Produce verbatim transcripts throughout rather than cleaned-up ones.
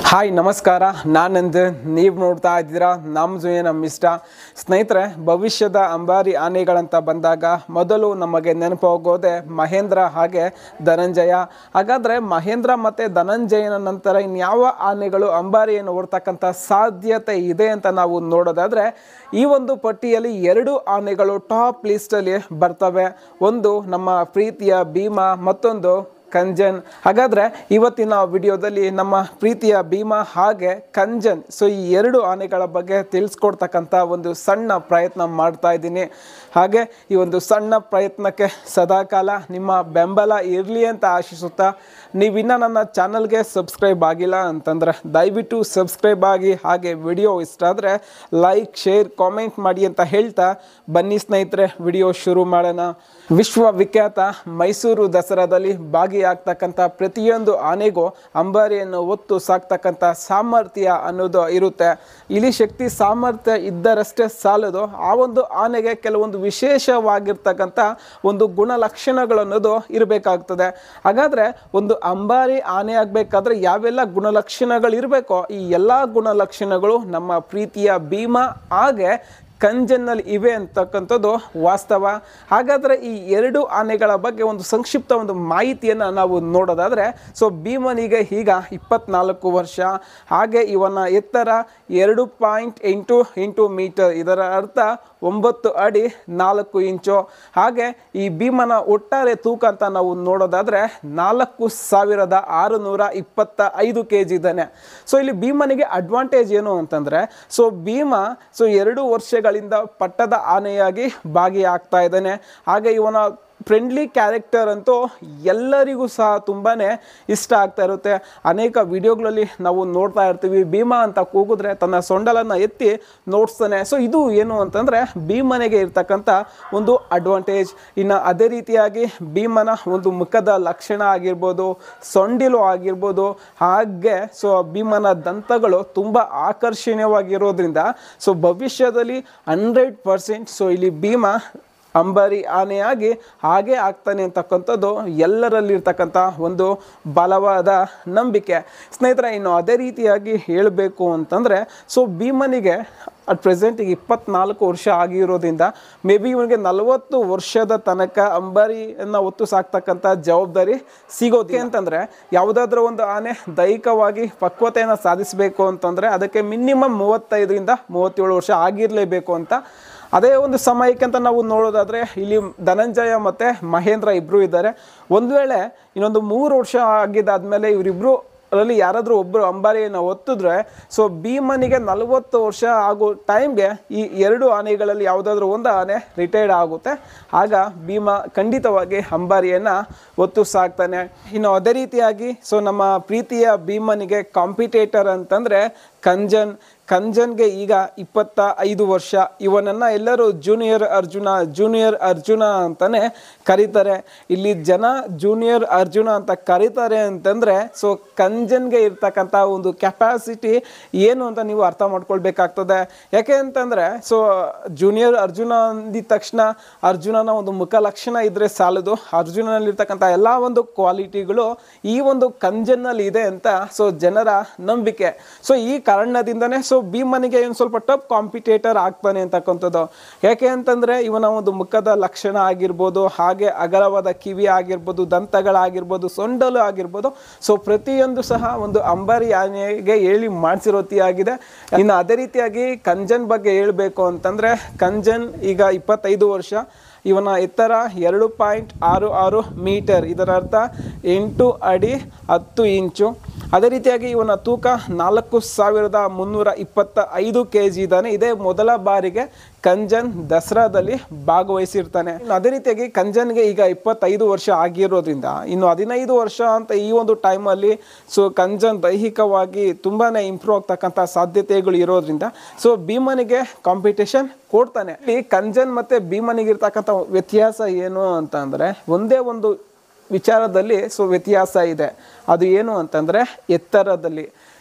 Hi ನಮಸ್ಕಾರ, ನಾನಂದು ನೀವು ನೋಡ್ತಾ ಇದ್ದೀರಾ ನಮ್ಮ ಜೊತೆ ನಮ್ಮ ಇಷ್ಟ ಸ್ನೇಹಿತರೆ. ಭವಿಷ್ಯದ ಅಂಬಾರಿ ಆನೆಗಳಂತ ಬಂದಾಗ ಮೊದಲು ನಮಗೆ ನೆನಪು ಹೋಗೋದೆ ಮಹೇಂದ್ರ ಹಾಗೆ ಧನಂಜಯ. ಹಾಗಾದರೆ ಮಹೇಂದ್ರ ಮತ್ತು ಧನಂಜಯನ ನಂತರ ಇನ್ಯಾವ ಆನೆಗಳು ಅಂಬಾರಿಯನ್ನು ಹೊರತಕ್ಕಂಥ ಸಾಧ್ಯತೆ ಇದೆ ಅಂತ ನಾವು ನೋಡೋದಾದರೆ ಈ ಒಂದು ಪಟ್ಟಿಯಲ್ಲಿ ಎರಡು ಆನೆಗಳು ಟಾಪ್ ಲಿಸ್ಟಲ್ಲಿ ಬರ್ತವೆ. ಒಂದು ನಮ್ಮ ಪ್ರೀತಿಯ ಭೀಮಾ, ಮತ್ತೊಂದು ಕಂಜನ್. ಹಾಗಾದರೆ ಇವತ್ತಿನ ವಿಡಿಯೋದಲ್ಲಿ ನಮ್ಮ ಪ್ರೀತಿಯ ಭೀಮಾ ಹಾಗೆ ಕಂಜನ್, ಸೊ ಈ ಎರಡು ಆನೆಗಳ ಬಗ್ಗೆ ತಿಳಿಸ್ಕೊಡ್ತಕ್ಕಂಥ ಒಂದು ಸಣ್ಣ ಪ್ರಯತ್ನ ಮಾಡ್ತಾ ಇದ್ದೀನಿ. ಹಾಗೆ ಈ ಒಂದು ಸಣ್ಣ ಪ್ರಯತ್ನಕ್ಕೆ ಸದಾಕಾಲ ನಿಮ್ಮ ಬೆಂಬಲ ಇರಲಿ ಅಂತ ಆಶಿಸುತ್ತಾ, ನೀವಿನ್ನ ನನ್ನ ಚಾನಲ್ಗೆ ಸಬ್ಸ್ಕ್ರೈಬ್ ಆಗಿಲ್ಲ ಅಂತಂದರೆ ದಯವಿಟ್ಟು ಸಬ್ಸ್ಕ್ರೈಬ್ ಆಗಿ, ಹಾಗೆ ವಿಡಿಯೋ ಇಷ್ಟ ಆದರೆ ಲೈಕ್, ಶೇರ್, ಕಾಮೆಂಟ್ ಮಾಡಿ ಅಂತ ಹೇಳ್ತಾ ಬನ್ನಿ ಸ್ನೇಹಿತರೆ, ವಿಡಿಯೋ ಶುರು ಮಾಡೋಣ. ವಿಶ್ವವಿಖ್ಯಾತ ಮೈಸೂರು ದಸರಾದಲ್ಲಿ ಭಾಗಿಯಾಗ್ತಕ್ಕಂಥ ಪ್ರತಿಯೊಂದು ಆನೆಗೂ ಅಂಬಾರಿಯನ್ನು ಹೊತ್ತು ಸಾಕ್ತಕ್ಕಂಥ ಸಾಮರ್ಥ್ಯ ಅನ್ನೋದು ಇರುತ್ತೆ. ಇಲ್ಲಿ ಶಕ್ತಿ ಸಾಮರ್ಥ್ಯ ಇದ್ದರಷ್ಟೇ ಸಾಲದು, ಆ ಒಂದು ಆನೆಗೆ ಕೆಲವೊಂದು ವಿಶೇಷವಾಗಿರ್ತಕ್ಕಂಥ ಒಂದು ಗುಣಲಕ್ಷಣಗಳು ಅನ್ನೋದು ಇರಬೇಕಾಗ್ತದೆ. ಹಾಗಾದರೆ ಒಂದು ಅಂಬಾರಿ ಆನೆ ಆಗಬೇಕಾದ್ರೆ ಯಾವೆಲ್ಲ ಗುಣಲಕ್ಷಣಗಳು ಇರಬೇಕೋ ಈ ಎಲ್ಲ ಗುಣಲಕ್ಷಣಗಳು ನಮ್ಮ ಪ್ರೀತಿಯ ಭೀಮಾ ಹಾಗೆ ಕಂಜನ್ನಲ್ಲಿ ಇವೆ ಅಂತಕ್ಕಂಥದ್ದು ವಾಸ್ತವ. ಹಾಗಾದರೆ ಈ ಎರಡು ಆನೆಗಳ ಬಗ್ಗೆ ಒಂದು ಸಂಕ್ಷಿಪ್ತ ಒಂದು ಮಾಹಿತಿಯನ್ನು ನಾವು ನೋಡೋದಾದರೆ, ಸೊ ಭೀಮನಿಗೆ ಈಗ ಇಪ್ಪತ್ನಾಲ್ಕು ವರ್ಷ, ಹಾಗೆ ಇವನ ಎತ್ತರ ಎರಡು ಪಾಯಿಂಟ್ ಎಂಟು ಎಂಟು ಮೀಟರ್, ಇದರ ಅರ್ಥ ಒಂಬತ್ತು ಅಡಿ ನಾಲ್ಕು ಇಂಚು. ಹಾಗೆ ಈ ಭೀಮನ ಒಟ್ಟಾರೆ ತೂಕ ಅಂತ ನಾವು ನೋಡೋದಾದರೆ ನಾಲ್ಕು ಸಾವಿರದ ಆರುನೂರ ಇಪ್ಪತ್ತ ಐದು ಕೆ ಜಿ ಇದ್ದಾನೆ. ಸೊ ಇಲ್ಲಿ ಭೀಮನಿಗೆ ಅಡ್ವಾಂಟೇಜ್ ಏನು ಅಂತಂದರೆ, ಸೊ ಭೀಮ ಸೊ ಎರಡು ವರ್ಷಗಳಿಂದ ಪಟ್ಟದ ಆನೆಯಾಗಿ ಭಾಗಿಯಾಗ್ತಾ ಇದ್ದಾನೆ. ಹಾಗೆ ಇವನ ಫ್ರೆಂಡ್ಲಿ ಕ್ಯಾರೆಕ್ಟರ್ ಅಂತೂ ಎಲ್ಲರಿಗೂ ಸಹ ತುಂಬಾ ಇಷ್ಟ ಆಗ್ತಾ ಇರುತ್ತೆ. ಅನೇಕ ವಿಡಿಯೋಗಳಲ್ಲಿ ನಾವು ನೋಡ್ತಾ ಇರ್ತೀವಿ, ಭೀಮಾ ಅಂತ ಕೂಗಿದ್ರೆ ತನ್ನ ಸೊಂಡಲನ್ನು ಎತ್ತಿ ನೋಡ್ತಾನೆ. ಸೊ ಇದು ಏನು ಅಂತಂದರೆ ಭೀಮನಿಗೆ ಇರ್ತಕ್ಕಂಥ ಒಂದು ಅಡ್ವಾಂಟೇಜ್. ಇನ್ನು ಅದೇ ರೀತಿಯಾಗಿ ಭೀಮನ ಒಂದು ಮುಖದ ಲಕ್ಷಣ ಆಗಿರ್ಬೋದು, ಸೊಂಡಿಲು ಆಗಿರ್ಬೋದು, ಹಾಗೆ ಸೊ ಭೀಮನ ದಂತಗಳು ತುಂಬ ಆಕರ್ಷಣೀಯವಾಗಿರೋದ್ರಿಂದ ಸೊ ಭವಿಷ್ಯದಲ್ಲಿ ಹಂಡ್ರೆಡ್ ಪರ್ಸೆಂಟ್ ಸೊ ಇಲ್ಲಿ ಭೀಮಾ ಅಂಬಾರಿ ಆನೆಯಾಗಿ ಹಾಗೆ ಆಗ್ತಾನೆ ಅಂತಕ್ಕಂಥದ್ದು ಎಲ್ಲರಲ್ಲಿರ್ತಕ್ಕಂಥ ಒಂದು ಬಲವಾದ ನಂಬಿಕೆ ಸ್ನೇಹಿತರೆ. ಇನ್ನು ಅದೇ ರೀತಿಯಾಗಿ ಹೇಳಬೇಕು ಅಂತಂದರೆ, ಸೊ ಭೀಮನಿಗೆ ಅಟ್ ಪ್ರೆಸೆಂಟಿಗೆ ಇಪ್ಪತ್ನಾಲ್ಕು ವರ್ಷ ಆಗಿರೋದ್ರಿಂದ ಮೇ ಬಿ ಇವನಿಗೆ ನಲವತ್ತು ವರ್ಷದ ತನಕ ಅಂಬಾರಿಯನ್ನು ಹೊತ್ತು ಸಾಕ್ತಕ್ಕಂಥ ಜವಾಬ್ದಾರಿ ಸಿಗೋದು. ಅಂತಂದರೆ ಯಾವುದಾದ್ರೂ ಒಂದು ಆನೆ ದೈಹಿಕವಾಗಿ ಪಕ್ವತೆಯನ್ನು ಸಾಧಿಸಬೇಕು ಅಂತಂದರೆ ಅದಕ್ಕೆ ಮಿನಿಮಮ್ ಮೂವತ್ತೈದರಿಂದ ಮೂವತ್ತೇಳು ವರ್ಷ ಆಗಿರಲೇಬೇಕು ಅಂತ. ಅದೇ ಒಂದು ಸಮಯಕ್ಕೆ ಅಂತ ನಾವು ನೋಡೋದಾದರೆ ಇಲ್ಲಿ ಧನಂಜಯ ಮತ್ತು ಮಹೇಂದ್ರ ಇಬ್ಬರು ಇದ್ದಾರೆ. ಒಂದು ವೇಳೆ ಇನ್ನೊಂದು ಮೂರು ವರ್ಷ ಆಗಿದ್ದಾದಮೇಲೆ ಇವರಿಬ್ಬರು ಅದರಲ್ಲಿ ಯಾರಾದರೂ ಒಬ್ಬರು ಅಂಬಾರಿಯನ್ನು ಒತ್ತಿದ್ರೆ ಸೊ ಭೀಮನಿಗೆ ನಲವತ್ತು ವರ್ಷ ಆಗೋ ಟೈಮ್ಗೆ ಈ ಎರಡು ಆನೆಗಳಲ್ಲಿ ಯಾವುದಾದ್ರೂ ಒಂದು ಆನೆ ರಿಟೈರ್ಡ್ ಆಗುತ್ತೆ. ಆಗ ಭೀಮ ಖಂಡಿತವಾಗಿ ಅಂಬಾರಿಯನ್ನು ಒತ್ತು ಸಾಕ್ತಾನೆ. ಇನ್ನು ಅದೇ ರೀತಿಯಾಗಿ ಸೊ ನಮ್ಮ ಪ್ರೀತಿಯ ಭೀಮನಿಗೆ ಕಾಂಪಿಟೇಟರ್ ಅಂತಂದರೆ ಕಂಜನ್. ಕಂಜನ್ಗೆ ಈಗ ಇಪ್ಪತ್ತ ಐದು ವರ್ಷ. ಇವನನ್ನು ಎಲ್ಲರೂ ಜೂನಿಯರ್ ಅರ್ಜುನ ಜೂನಿಯರ್ ಅರ್ಜುನ ಅಂತಲೇ ಕರೀತಾರೆ. ಇಲ್ಲಿ ಜನ ಜೂನಿಯರ್ ಅರ್ಜುನ ಅಂತ ಕರೀತಾರೆ ಅಂತಂದರೆ ಸೊ ಕಂಜನ್ಗೆ ಇರ್ತಕ್ಕಂಥ ಒಂದು ಕೆಪಾಸಿಟಿ ಏನು ಅಂತ ನೀವು ಅರ್ಥ ಮಾಡ್ಕೊಳ್ಬೇಕಾಗ್ತದೆ. ಯಾಕೆ ಅಂತಂದರೆ ಸೊ ಜೂನಿಯರ್ ಅರ್ಜುನ ಅಂದಿದ ತಕ್ಷಣ ಅರ್ಜುನನ ಒಂದು ಮುಖ ಲಕ್ಷಣ ಇದ್ದರೆ ಸಾಲದು, ಅರ್ಜುನನಲ್ಲಿರ್ತಕ್ಕಂಥ ಎಲ್ಲ ಒಂದು ಕ್ವಾಲಿಟಿಗಳು ಈ ಒಂದು ಕಂಜನ್ನಲ್ಲಿ ಇದೆ ಅಂತ ಸೊ ಜನರ ನಂಬಿಕೆ. ಸೊ ಈ ಕಾರಣದಿಂದನೇ ಸೊ ಭೀಮನಿಗೆ ಒಂದು ಸ್ವಲ್ಪ ಟಫ್ ಕಾಂಪಿಟೇಟರ್ ಆಗ್ತಾನೆ ಅಂತಕ್ಕಂಥದ್ದು. ಯಾಕೆ ಅಂತಂದರೆ ಇವನ ಒಂದು ಮುಖದ ಲಕ್ಷಣ ಆಗಿರ್ಬೋದು, ಹಾಗೆ ಅಗಲವಾದ ಕಿವಿ ಆಗಿರ್ಬೋದು, ದಂತಗಳಾಗಿರ್ಬೋದು, ಸೊಂಡಲು ಆಗಿರ್ಬೋದು, ಸೊ ಪ್ರತಿಯೊಂದು ಸಹ ಒಂದು ಅಂಬಾರಿ ಆನೆಗೆ ಹೇಳಿ ಮಾಡಿಸಿರೋತಿಯಾಗಿದೆ. ಇನ್ನು ಅದೇ ರೀತಿಯಾಗಿ ಕಂಜನ್ ಬಗ್ಗೆ ಹೇಳಬೇಕು ಅಂತಂದರೆ ಕಂಜನ್ ಈಗ ಇಪ್ಪತ್ತೈದು ವರ್ಷ. ಇವನ ಎತ್ತರ ಎರಡು ಪಾಯಿಂಟ್ ಆರು ಆರು ಮೀಟರ್, ಇದರ ಅರ್ಥ ಎಂಟು ಅಡಿ ಹತ್ತು ಇಂಚು. ಅದೇ ರೀತಿಯಾಗಿ ಇವನ ತೂಕ ನಾಲ್ಕು ಸಾವಿರದ ಮುನ್ನೂರ ಇಪ್ಪತ್ತ ಐದು ಕೆ ಜಿ ಇದ್ದಾನೆ. ಇದೇ ಮೊದಲ ಬಾರಿಗೆ ಕಂಜನ್ ದಸರಾದಲ್ಲಿ ಭಾಗವಹಿಸಿರ್ತಾನೆ. ಇನ್ನು ಅದೇ ರೀತಿಯಾಗಿ ಕಂಜನ್ಗೆ ಈಗ ಇಪ್ಪತ್ತೈದು ವರ್ಷ ಆಗಿರೋದ್ರಿಂದ ಇನ್ನು ಹದಿನೈದು ವರ್ಷ ಅಂತ ಈ ಒಂದು ಟೈಮಲ್ಲಿ ಸೊ ಕಂಜನ್ ದೈಹಿಕವಾಗಿ ತುಂಬಾ ಇಂಪ್ರೂವ್ ಆಗ್ತಕ್ಕಂಥ ಸಾಧ್ಯತೆಗಳು ಇರೋದ್ರಿಂದ ಸೊ ಭೀಮನಿಗೆ ಕಾಂಪಿಟೇಷನ್ ಕೊಡ್ತಾನೆ. ಇಲ್ಲಿ ಕಂಜನ್ ಮತ್ತು ಭೀಮನಿಗಿರ್ತಕ್ಕಂಥ ವ್ಯತ್ಯಾಸ ಏನು ಅಂತ ಅಂದರೆ ಒಂದೇ ಒಂದು ವಿಚಾರದಲ್ಲಿ ಸೊ ವ್ಯತ್ಯಾಸ ಇದೆ. ಅದು ಏನು ಅಂತಂದರೆ ಎತ್ತರದಲ್ಲಿ.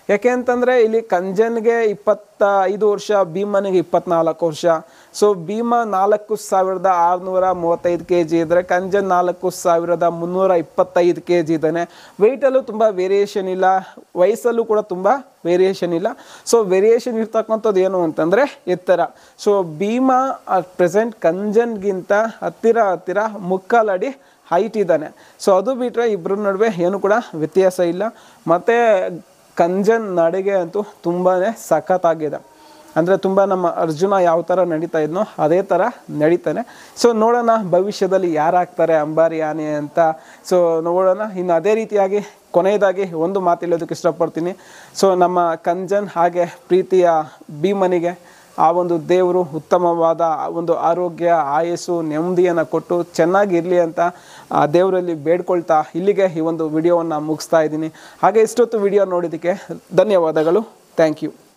ಯಾಕೆ ಅಂತಂದರೆ ಇಲ್ಲಿ ಕಂಜನ್ಗೆ ಇಪ್ಪತ್ತ ಐದು ವರ್ಷ, ಭೀಮನಿಗೆ ಇಪ್ಪತ್ನಾಲ್ಕು ವರ್ಷ. ಸೊ ಭೀಮ ನಾಲ್ಕು ಸಾವಿರದ ಆರುನೂರ ಮೂವತ್ತೈದು ಕೆ ಜಿ ಇದ್ದರೆ ಕಂಜನ್ ನಾಲ್ಕು ಸಾವಿರದ ಮುನ್ನೂರ ಇಪ್ಪತ್ತೈದು ಕೆ ಜಿ ಇದ್ದಾನೆ. ವೆಯ್ಟಲ್ಲೂ ತುಂಬ ವೇರಿಯೇಷನ್ ಇಲ್ಲ, ವಯಸ್ಸಲ್ಲೂ ಕೂಡ ತುಂಬ ವೇರಿಯೇಷನ್ ಇಲ್ಲ. ಸೊ ವೇರಿಯೇಷನ್ ಇರ್ತಕ್ಕಂಥದ್ದು ಏನು ಅಂತಂದರೆ ಎತ್ತರ. ಸೊ ಭೀಮ ಅಟ್ ಪ್ರೆಸೆಂಟ್ ಕಂಜನ್ಗಿಂತ ಹತ್ತಿರ ಹತ್ತಿರ ಮುಕ್ಕಾಲಡಿ ಹೈಟ್ ಇದ್ದಾನೆ. ಸೊ ಅದು ಬಿಟ್ಟರೆ ಇಬ್ಬರ ನಡುವೆ ಏನು ಕೂಡ ವ್ಯತ್ಯಾಸ ಇಲ್ಲ. ಮತ್ತು ಕಂಜನ್ ನಡಿಗೆ ಅಂತೂ ತುಂಬಾ ಸಖತ್ತಾಗಿದೆ. ಅಂದರೆ ತುಂಬ ನಮ್ಮ ಅರ್ಜುನ ಯಾವ ಥರ ನಡೀತಾ ಇದ್ನೋ ಅದೇ ಥರ ನಡೀತಾನೆ. ಸೊ ನೋಡೋಣ ಭವಿಷ್ಯದಲ್ಲಿ ಯಾರಾಗ್ತಾರೆ ಅಂಬಾರಿ ಆನೆ ಅಂತ. ಸೊ ನೋಡೋಣ. ಇನ್ನು ಅದೇ ರೀತಿಯಾಗಿ ಕೊನೆಯದಾಗಿ ಒಂದು ಮಾತು ಹೇಳೋದಕ್ಕೆ ಇಷ್ಟಪಡ್ತೀನಿ. ಸೊ ನಮ್ಮ ಕಂಜನ್ ಹಾಗೆ ಪ್ರೀತಿಯ ಭೀಮನಿಗೆ ಆ ಒಂದು ದೇವರು ಉತ್ತಮವಾದ ಒಂದು ಆರೋಗ್ಯ, ಆಯಸ್ಸು, ನೆಮ್ಮದಿಯನ್ನು ಕೊಟ್ಟು ಚೆನ್ನಾಗಿರಲಿ ಅಂತ ಆ ದೇವರಲ್ಲಿ ಬೇಡ್ಕೊಳ್ತಾ ಇಲ್ಲಿಗೆ ಈ ಒಂದು ವಿಡಿಯೋವನ್ನು ಮುಗಿಸ್ತಾ ಇದ್ದೀನಿ. ಹಾಗೆ ಇಷ್ಟೊತ್ತು ವಿಡಿಯೋ ನೋಡೋದಕ್ಕೆ ಧನ್ಯವಾದಗಳು. Thank you.